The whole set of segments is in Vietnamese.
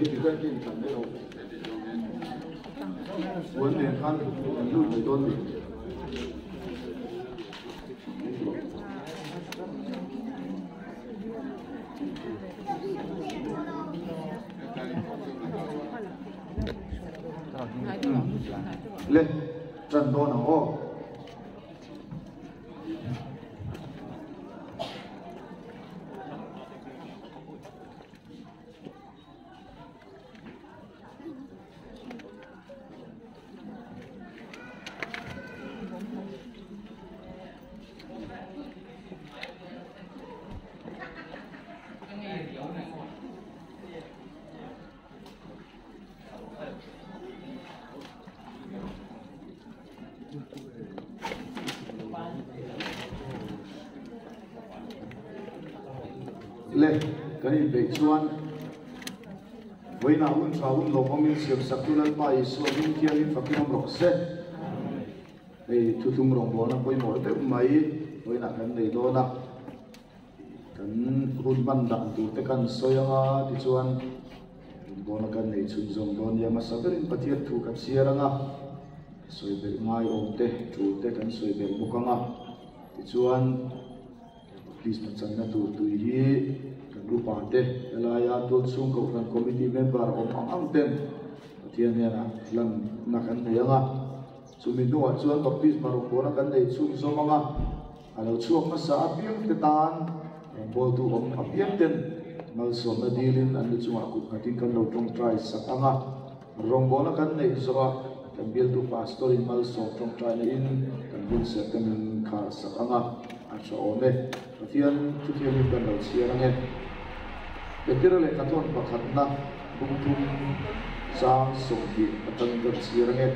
thì cái tiền cần đấy đâu muốn tiền ăn nuôi người tôn thì lên trần đô nào ô lên cái này về chuan với nào cũng sao cũng lồng mình siêu sắc tu lên bài số mình kia mình phải làm rộng sẽ để thu thum rộng bò nó quay mỗi tới mấy với nào cái này đó nè cái hôn ban đặng tu tới cái soi nga thì chuan bò nó cái này chun rộng đó nhà mà sao cái bắt tiệt thu cái xia ra nga soi về ngay ôm te chu te cái soi về bốc nga thì chuan please macam na tu hi kan lupa deh elaya tu sung ko kan committee member om ang ten tian ya lam nakan thayanga suminu wa chuan baptis marung bona kan nei chung somanga alo chuak na sa apiang tetan bol tu om apiang ten mal som na dilin an chunga ku khatin kan lo tong try sakanga rong bona kan nei zoa kan bil tu pastor in mal som tong try na in kan bun se kan khar sakanga acha ome Tian tu tian ni kan lau sia rangen. Betul le katon pakat na bungtum sang songki atan kan sia rangen.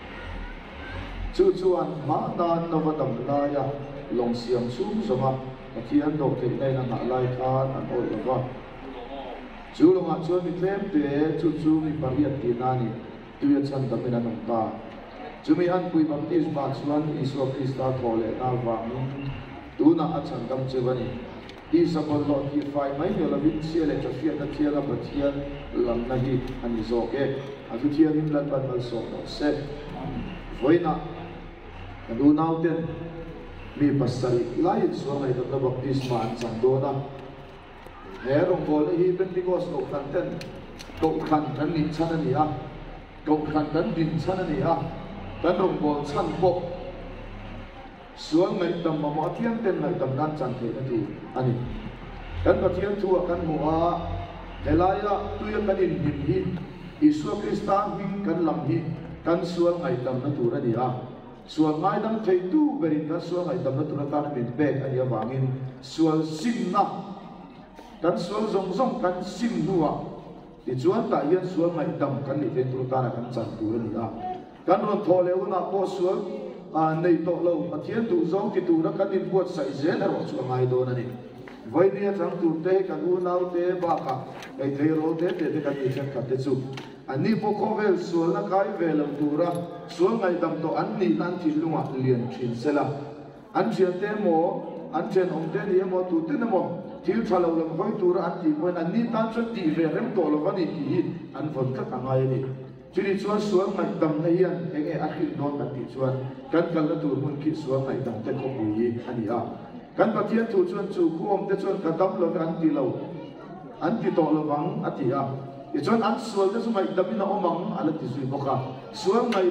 Cuan mana navadam laya long siam sum sama. Tian dok te nei na ngalai kan an oi lava. Long cuan mi klem te mi pariat tinani tuyan san tamina nongta. Mi an pui baptisma cuan Isu Krista thole na wangin. Tuna acan kam cewani isabol lo ki fai mai yo la vin sia le chafia na tia la batia lam na hi ani zoke atu tia nim lan ban mal so no se voina adu nauten mi pasari lai so ngai da baptisma an san do na herong bol hi pentikos no kanten to kan kan ni chana ni a to kan kan din chana ni a kan rong bol chan bo suang ngai tam ma thiam ten ngai tam nan chan the na tu ani kan ba thiam thu kan huwa helaya tuya kan in him hi Isu Krista hing kan lam hi kan suang ngai tam na tu ra dia suang ngai dam thei tu berin kan suang ngai tam na tu ra ta min be ani awangin sual sim na kan sual zong zong kan sim nuwa ti chuan ta hian suang ngai tam kan ni te tu ta na kan chan tu ra dia kan ron thole una po sual nei to lo pathian tu zong ki tu ra kan in buat sai zen ro chu ngai do na ni vai ni chang tu te kan u nau te ba ka ei te ro te kan ni chen ka te chu ani po ko vel sual na kai vel tu ra sual ngai dam to an ni nan thi lunga lian thin sela an chian te mo an chen ong te ni mo tu te na mo thil thalo lam hoi tu ra an ti point an ni tan chu ti ve rem to lo va ni ki an von ka ngai ni Jadi cuan suang ngai dam na hian enge akhir non kan ti cuan kan kal na tur mun ki suang ngai dam te ko bui ani a kan pathian tu cuan chu ku om te cuan ka dam lo an ti to lo wang ati a e cuan an sual te su ngai dam na omang ala ti sui boka suang ngai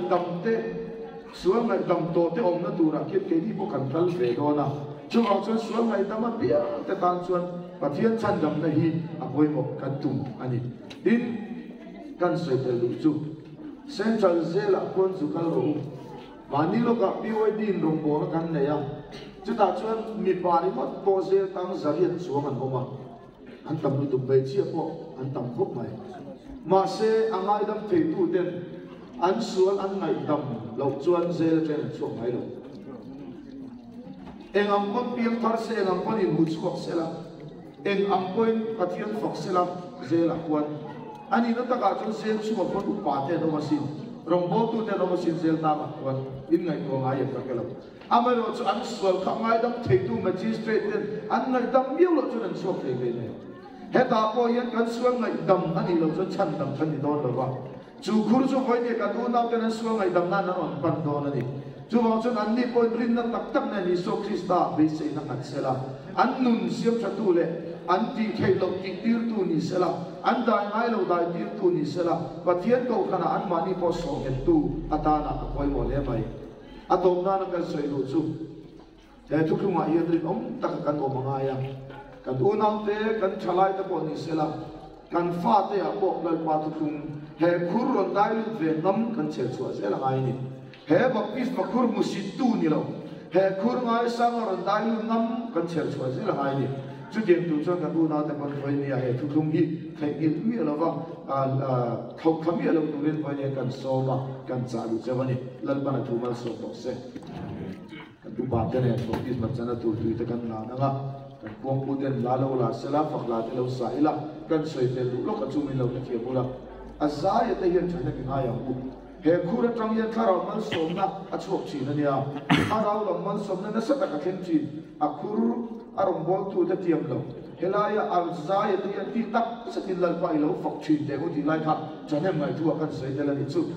dam to te om na tura ki ke ni bo kan kal ve do na chu ang cuan suang ngai dam a bia te tan cuan pathian chan dam na hi a boi mo kan tum ani din kan soi te lu chu central zela kon zu kal ro mani lo ka pioi din rong bo kan ne ya chu ta chuan mi pa ri mo to zel tang zariat chuang an oma an tam lu tu be chi po an tam khop mai ma se angai dam thei tu ten an sual an ngai dam lo chuan zel ten chuang mai lo eng am ko piang thar se eng am ko in hu chuak se la eng am ko in pathian fok se la zela kwan ani no taka chon sel su ko pu pa te no masin rong bo tu te no masin sel ta ma wan in ngai ko ngai ka kelo amaro chu an swal kha ngai dam thei tu magistrate ten an ngai dam miu lo chu an sok thei ve ne heta po yan kan suang ngai dam ani lo cho chan dam kan ni don lo ba chu khur chu hoi ni kan u nau kan suang ngai dam na on pan don ani chu ba chun an ni po rin na tak tak na ni so krista be se na kan sela an nun siam cha tu le an ti thei lo ti tir tu ni sela an dai ngai lo dai tir tu ni sela pathian ko kana an mani po so en tu atana koi mo le mai atom na kan soi lo chu te tu ku ma ye drin om tak kan o manga ya kan u nau te kan thalai ta po ni sela kan fa te a po ngal pa tu kum he khur ron dai lu ve nam kan che chua se la ngai ni he baptis ma khur musit tu ni lo he khur ngai sang ron dai lu nam kan che chua se la ngai ni chu tiang tu chang kan u nau te kon voi ni a he tu kum hi thai il mi lo wa thau khami lo tu ren voi ni kan so ma kan cha lu che wani lal ba na tu mal so to se kan tu ba te ne baptis ma chana tu tu te kan na nga kan puang puten la lo la sela fak la te lo sa ila kan soi te lu lo ka chu mi lo ka thia bula azaya te yan chana ki nga yang bu he khura tang yan thara man som na a chok chi na nia arau lo man som na sa ta ka khen chi a khur arom bol tu te tiam lo helaya azaya te yan ti tak sa tin lal pa ilo fak chi te ko ti lai kha chana ngai tu kan soi te la ni chu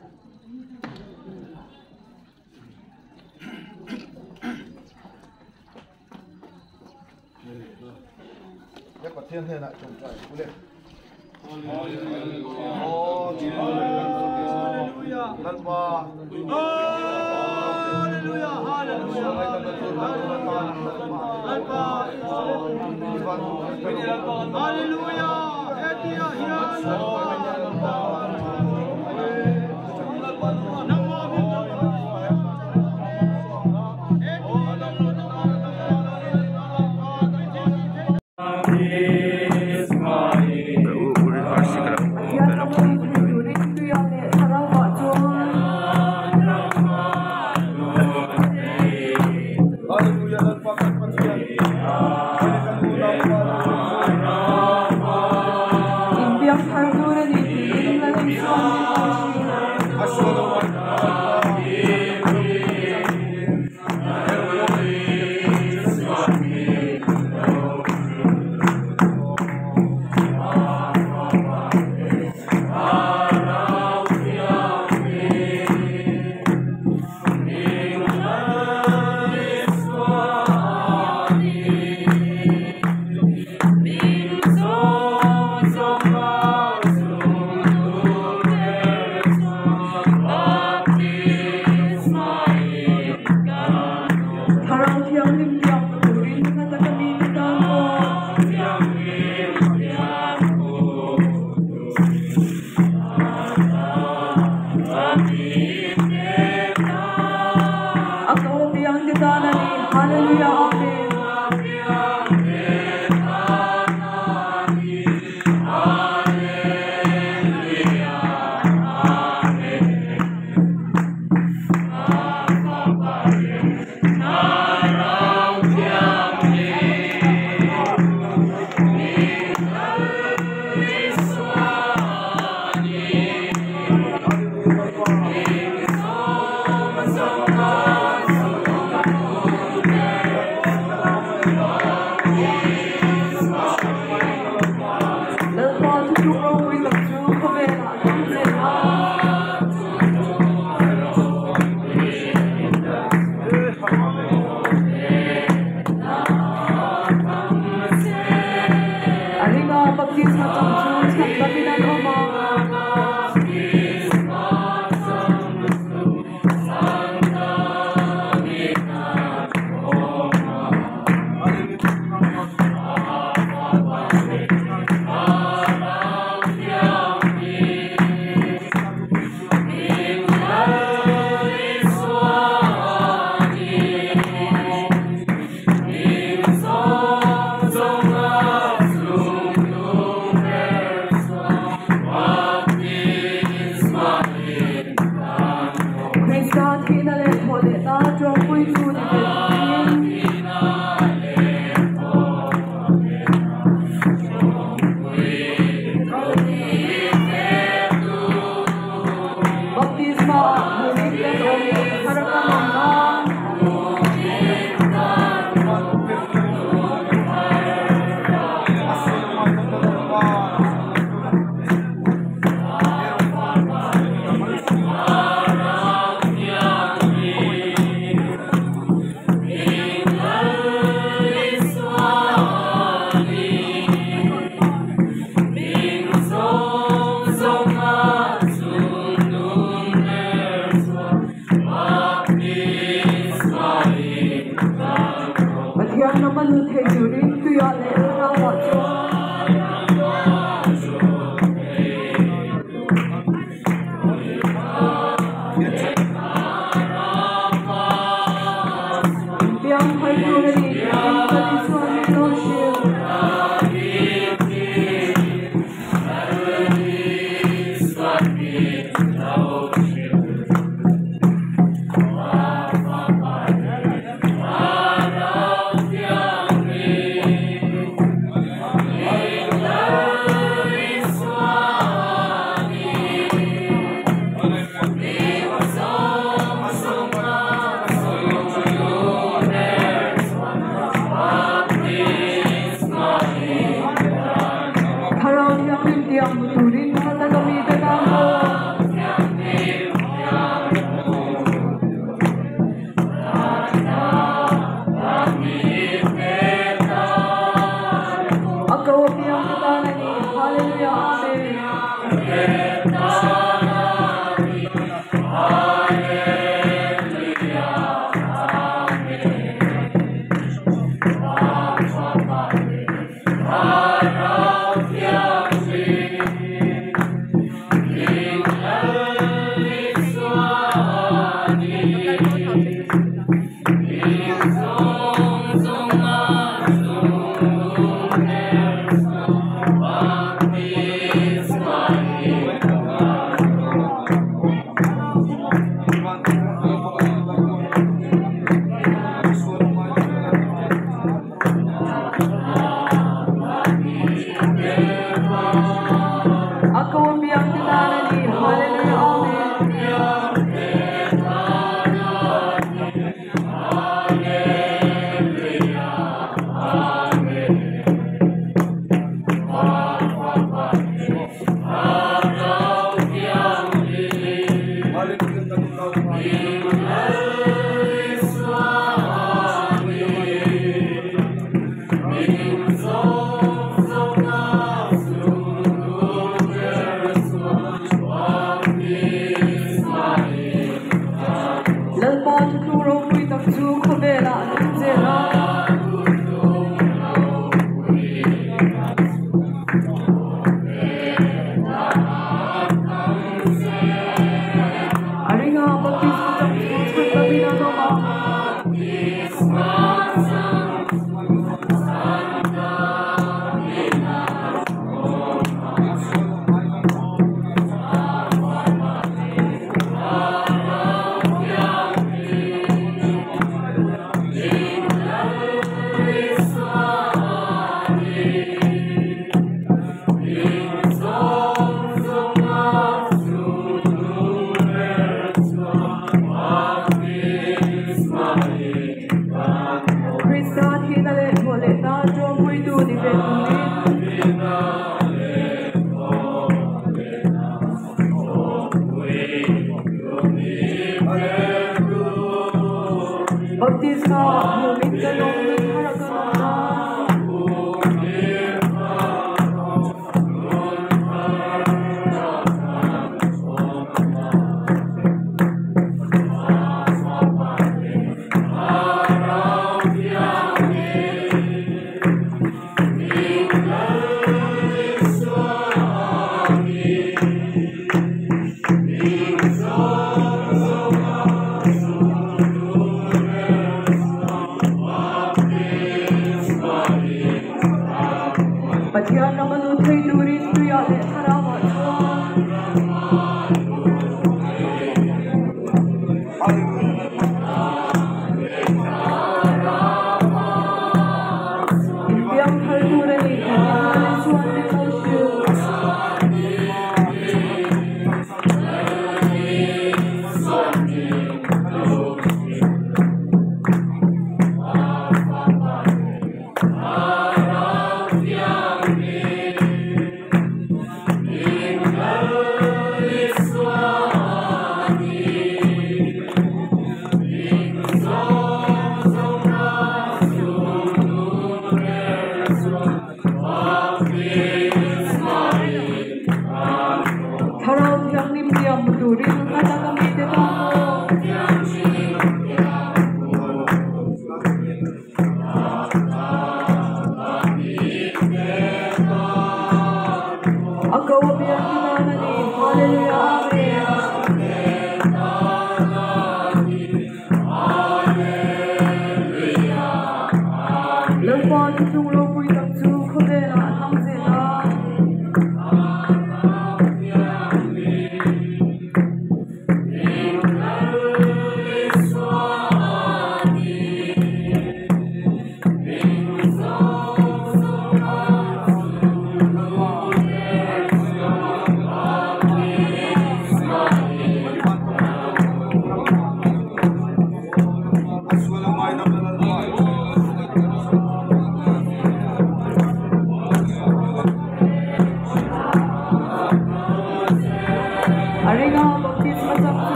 thiên thế lại trồng trọt cú lên.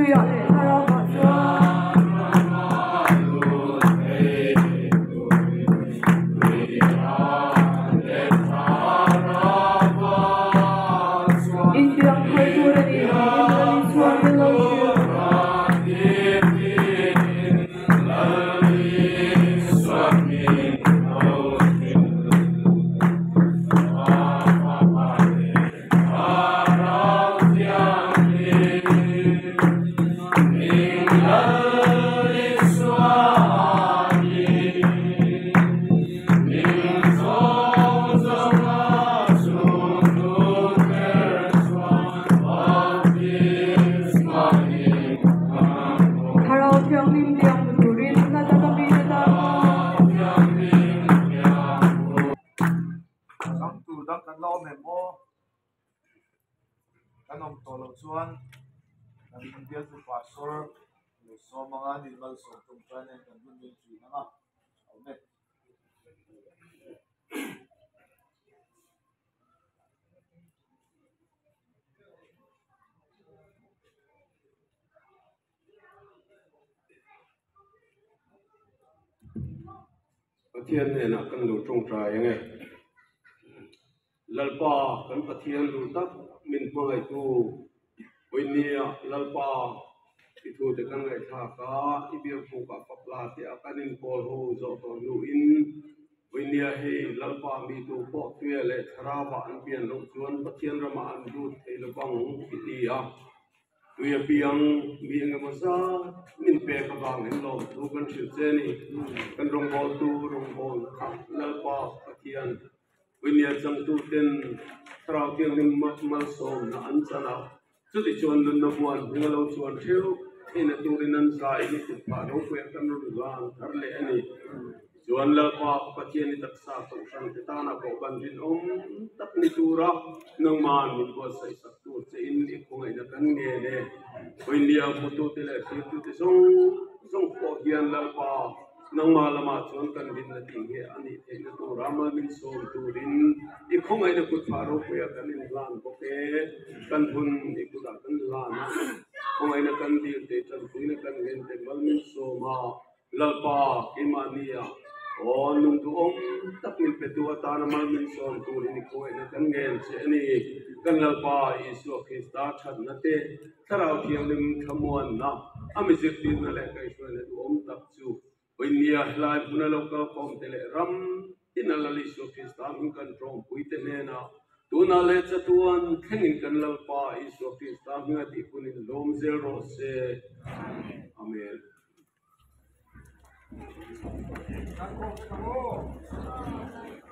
tuya le harama Indiang hai turani Indra Swami Laushya Kanong tolong chuan nang India tu pastor so mga animal so tumpan and kanun din chi na amen Pathian ne na kan lu trong tra yang e lalpa kan pathian lu tak min mai tu oinia lalpa itu de kan ngai tha ka ibia pu ka papla ti akanin kol ho zo to lu in oinia he lalpa mi tu po tue le tharawa an pian lo chuan pathian rama an du thei lo bang ti a tuya piang mi anga masa min pe ka bang en lo tu kan chiu che ni kan rong bol tu rong bol kha lalpa pathian oinia chang tu ten trao tiang nim mal som na an chana chu ti chuan nun na buan hinga lo chuan theu ina turinan sa ini tu pa ro pe kan ru lang thar le ani chuan lalpa pathian ni taksa to san te ta na ko ban din tak ni tura nang man min ko sai sak tu che in ni ko ngai na kan nge ne oinia photo te le tu te song ko hian lalpa nang malama chuan kan din na ting he ani te na tu ramal min som turin I khong ai na kut pharo pe kan in lan ko pe kan hun I ku da kan lan khong ai na kan di te chan ku na kan gen te mal min so ma lalpa imania on nung tu tak min pe tu ta na mal min so turin ko ai na kan gen che ani kan lalpa isu khista chan na te tharau thiang lim thamuan na ami zek tin na le kai so na tu tak chu oinia lai puna local kom tele ram inalali so Krista min kan trong puite nena tuna le chatuan thengin kan lalpa iso Krista min ati punin lom zero se amen